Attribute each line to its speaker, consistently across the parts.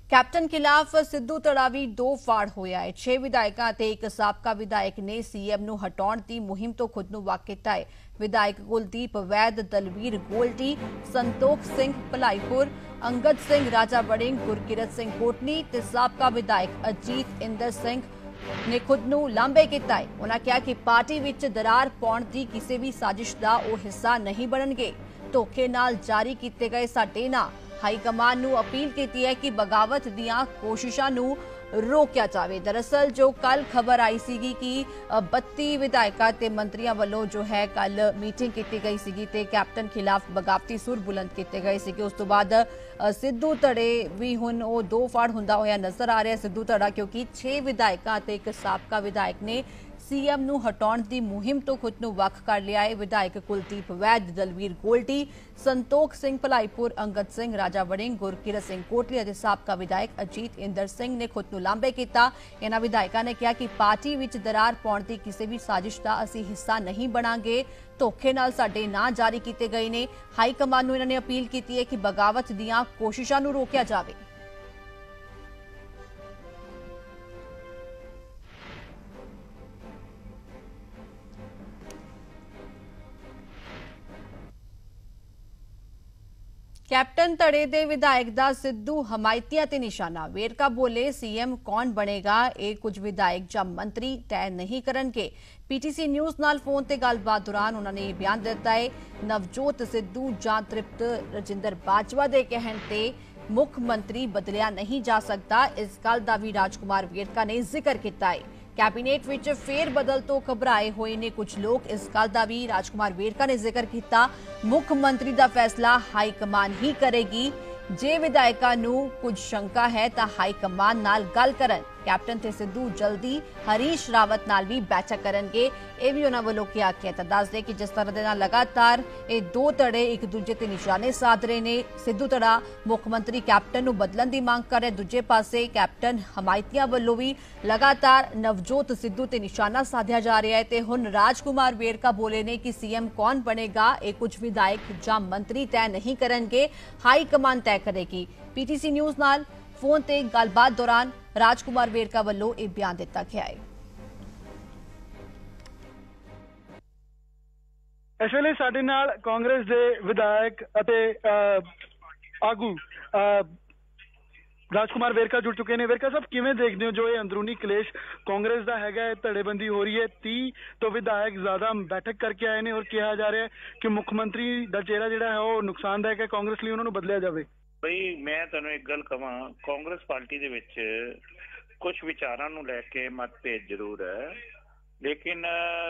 Speaker 1: Captain ਖਿਲਾਫ ਸਿੱਧੂ ਤੜਾਵੀ ਦੋ ਫਾੜ ਹੋਇਆ ਹੈ। 6 ਵਿਧਾਇਕਾਂ ਅਤੇ ਇੱਕ ਸਾਬਕਾ ਵਿਧਾਇਕ ਨੇ ਸੀਐਮ ਨੂੰ ਹਟਾਉਣ ਦੀ ਮੁਹਿੰਮ ਤੋਂ ਖੁਦ ਨੂੰ ਵਾਕ ਕੀਤਾ ਹੈ। ਵਿਧਾਇਕ ਕੁਲਦੀਪ ਵੈਦ, ਦਲਵੀਰ ਗੋਲਟੀ, ਸੰਤੋਖ ਸਿੰਘ ਭਲਾਈਪੁਰ, ਅੰਗਦ ਸਿੰਘ ਰਾਜਾ ਵੜਿੰਗ, ਗੁਰਕਿਰਤ ਸਿੰਘ ਕੋਟਲੀ ਤੇ ਸਾਬਕਾ ਵਿਧਾਇਕ ਅਜੀਤ ਇੰਦਰ ਸਿੰਘ ਨੇ ਖੁਦ ਨੂੰ ਲਾਂਭੇ ਕੀਤਾ ਹੈ। ਉਨ੍ਹਾਂ ਕਿਹਾ ਕਿ ਪਾਰਟੀ ਵਿੱਚ ਦਰਾਰ ਪਾਉਣ ਦੀ ਕਿਸੇ ਵੀ ਸਾਜ਼ਿਸ਼ ਦਾ ਉਹ ਹਿੱਸਾ ਨਹੀਂ ਬਣਨਗੇ। ਧੋਖੇ ਨਾਲ ਜਾਰੀ ਕੀਤੇ ਗਏ ਸਾਡੇ ਨਾਂ हाई कमान नूं अपील की है कि बगावत दियां कोशिशां नूं रोकिया जाए। दरअसल जो कल खबर आई सी कि 32 विधायकों ते मंत्रियों वालों जो है कल मीटिंग की गई सी ते कैप्टन खिलाफ बगावती सुर बुलंद किए गए सी। उस तो बाद सिद्धू धड़े भी हुण वो दो फाड़ हुंदा होया नजर आ रहा है। सिद्धू धड़ा क्योंकि 6 विधायकों ते एक साबका विधायक ने सीएम नूं हटाउण दी मुहिम तो खुद नूं वख कर लिया है। विधायक कुलदीप वैद, दलवीर गोल्टी, संतोख सिंह भलाईपुर, अंगद सिंह राजा वड़िंग, गुरकिरत सिंह कोटली और साबका विधायक अजीत इंदर सिंह ने खुद नूं लांभे कीता। इन्हां विधायकों ने कहा कि पार्टी विच दरार पाउण दी किसी भी साजिश का असीं हिस्सा नहीं बनांगे। धोखे नाल साडे नां जारी कीते गए ने। हाई कमान नूं इन्हां ने अपील की है कि बगावत दीआं कोशिशां नूं रोकिया जावे। कैप्टन धड़े दे विधायक दा सिद्धू हमायतियां ते निशाना। वेरका बोले सीएम कौन बनेगा ये कुछ विधायक जां मंत्री तय नहीं करनगे। पीटीसी न्यूज़ नाल फोन ते गलबात दौरान उन्होंने ये बयान दिता है। नवजोत सिद्धू जां तृप्त रजिंदर बाजवा दे कहण ते मुख मंत्री बदलिया नहीं जा सकता। इस गल दा भी राजकुमार वेरका ने जिक्र किया है। कैबिनेट विच फेर बदल तो घबराए हुए ने कुछ लोग। इस गल का भी राजकुमार वेरका ने जिक्र किया। मुख मंत्री का फैसला हाई कमान ही करेगी। जे विधायकों नूं कुछ शंका है तो हाई कमान नाल गल करन। कैप्टन ते सिद्धू जल्दी हरीश रावत नाल भी बैठक करनगे। ये भी उन्हां वल्लों क्या आखिया। तो दस दे कि जिस तरह दे नाल लगातार ये दो धड़े एक दूजे ते निशाने साध रहे ने। सिद्धू धड़ा मुख मंत्री कैप्टन नूं बदलण दी मांग कर रहे, दूजे पासे कैप्टन हमायतियां वल्लों भी लगातार नवजोत सिद्धू ते निशाना साधिया जा रहा है। ते हुण राजकुमार वेरका बोले ने कि सीएम कौन बनेगा ये कुछ विधायक जां मंत्री तय नहीं करनगे, हाई कमान तय करेगी। पीटीसी न्यूज़ नाल फोन ते गलबात दौरान राजकुमार वेरका वल्लों यह बयान दिता गया है।
Speaker 2: इस वेले साडे नाल कांग्रेस दे विधायक अते आगू राजकुमार वेरका जुड़ चुके हैं। वेरका साहब किवें देखदे हो जो ये अंदरूनी कलेश कांग्रेस दा हैगा है, धड़ेबंदी हो रही है, 30 तो विधायक ज्यादा बैठक करके आए हैं और कहा जा रहा है कि मुख्यमंत्री दा चेहरा जिहड़ा है वो नुकसानदायक है कांग्रेस लिए, उन्होंने बदलिया जाए।
Speaker 3: बई मैं तुहानूं एक गल कहां, कांग्रेस पार्टी दे विच कुछ विचारां नूं लैके मतभेद जरूर है, लेकिन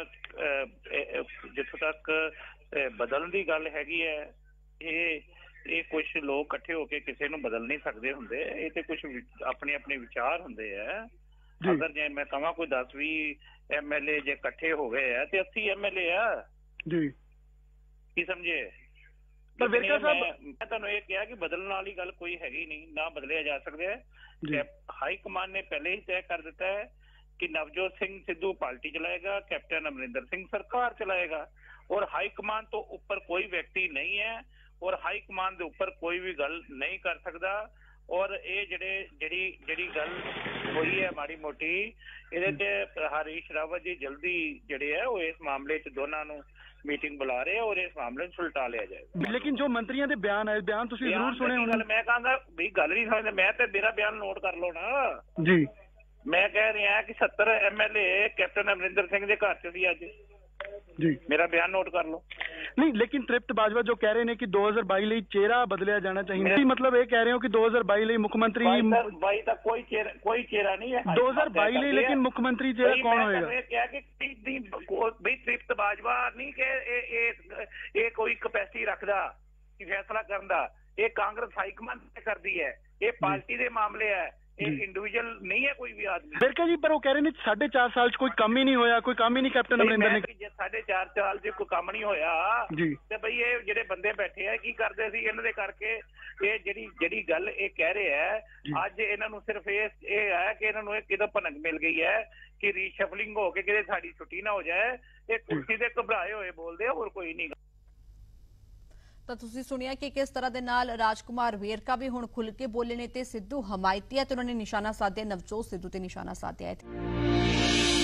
Speaker 3: जिथों तक बदलण दी गल हैगी है ये कुछ लोग इकट्ठे होके किसी नूं बदल नहीं सकते हुंदे। ये ते कुछ अपने अपने विचार हुंदे है। अगर जे मैं कहां कोई 10-20 MLA जे इकट्ठे हो गए है ते 80 MLA है जी, की समझे। पर वेरका साहब मैं तुहानूं ये कहा कि बदलण वाली गल कोई हैगी नहीं, ना बदलिया जा सकदा है। हाई कमान ने पहले ही तय कर दिता है कि नवजोत सिंह सिद्धू पार्टी चलाएगा, कैप्टन अमरिंदर सिंह सरकार चलाएगा और हाई कमान तो ऊपर कोई व्यक्ति नहीं है और हाई कमान के ऊपर कोई भी गल नहीं कर सकता। और ये जड़ी गल हुई है माड़ी मोटी, ये हरीश रावत जी जल्दी जड़े है वो इस मामले च दोनों नूं मीटिंग बुला रहे हैं और इस मामले में सुलटा लिया जाएगा।
Speaker 2: लेकिन जो मंत्रियों के बयान है, बयान तुसीं जरूर सुने होने।
Speaker 3: मैं कहूँगा भी गल नहीं समझते, मैं तो मेरा बयान नोट कर लो ना
Speaker 2: जी।
Speaker 3: मैं कह रहा कि 70 MLA कैप्टन अमरिंदर सिंह के घर च सी अज
Speaker 2: जी, मेरा
Speaker 3: बयान नोट कर लो।
Speaker 2: नहीं, लेकिन तृप्त बाजवा जो कह रहे हैं कि 2022 ਲਈ चेहरा बदलिया जाना चाहिए, मतलब ये कह रहे हो कि 2022 ਲਈ मुख्यमंत्री
Speaker 3: बाई तक कोई चेहरा नहीं है
Speaker 2: 2022 ਲਈ, लेकिन मुख्यमंत्री चेहरा कौन होएगा।
Speaker 3: क्या कि तृप्त बाजवा नहीं के ये कोई कैपेसिटी रखदा कि फैसला करन दा, ये कांग्रेस हाईकमान करदी है, ये पार्टी दे मामले है, इंडिविजुअल नहीं है कोई भी आदमी।
Speaker 2: वेरका जी पर वो कह रहे हैं 4.5 साल कोई काम ही नहीं होया, कोई काम ही नहीं कैप्टन अमरिंदर ने।
Speaker 3: 4.5 साल से कोई काम नहीं होया जी, ते भई ये जेडे बंदे बैठे है की करदे सी इन्हां दे करके ये जेडी गल ये कह रहे है अज इन्हां नूं सिर्फ ये है कि इन्हां नूं एक किदों भनक मिल गई है कि रीशफलिंग हो के किते साडी छुट्टी ना हो जाए, ये कुर्सी ते घबराए होए बोलदे और कोई नहीं।
Speaker 1: ਤਾਂ ਤੁਸੀਂ ਸੁਣਿਆ ਕਿ ਕਿਸ ਤਰ੍ਹਾਂ ਦੇ ਨਾਲ ਰਾਜਕੁਮਾਰ ਵੇਰਕਾ ਵੀ ਹੁਣ ਖੁੱਲ ਕੇ ਬੋਲੇ ਨੇ ਤੇ ਸਿੱਧੂ ਹਮਾਇਤੀ ਹੈ ਤੇ ਉਹਨਾਂ ਨੇ ਨਿਸ਼ਾਨਾ ਸਾਧਿਆ ਨਵਜੋਤ ਸਿੱਧੂ ਤੇ ਨਿਸ਼ਾਨਾ ਸਾਧਿਆ ਹੈ।